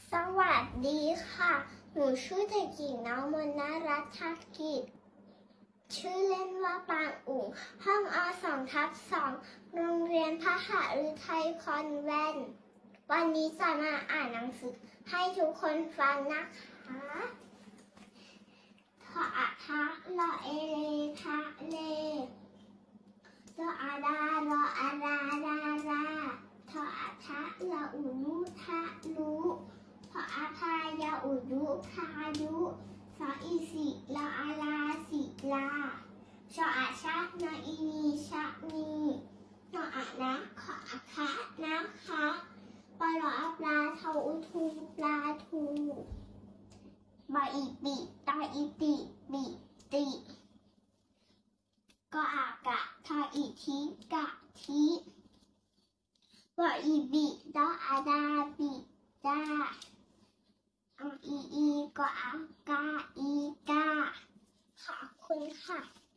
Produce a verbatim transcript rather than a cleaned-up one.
สวัสดีค่ะหนูชื่อเด็กหญิงน้องมนรัตน์ทักกิจชื่อเล่นว่าปางอุ๋งห้องอสองทับสองโรงเรียนพหฤทัยคอนแวนต์วันนี้จะมาอ่านหนังสือให้ทุกคนฟังนะคะทออะทะลอเอเลทะเลรออาดารออาราดาราทออะทะลออุลุทะลุทออาพายาอุยุพายุสออีสิลออาลาสิลาชออาชะนออีนีชะนีนออะนะขออะคะนะคะปลออัปลาทออุทูปลาทูบออีปิตออีติบิติกออากะทออีทิกะทิวออีบิดออาดาบิดาออีอีกออากาอีกาขอบคุณค่ะ